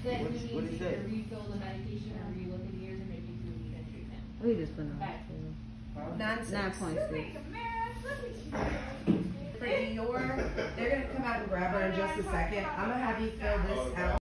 Then What we did need he to say? either refill the medication or relook at yours and make you do even treatment. We just put Okay. on 9.6. 9.6. For Dior, they're gonna come out and grab her in just a second. I'm gonna have you fill this out.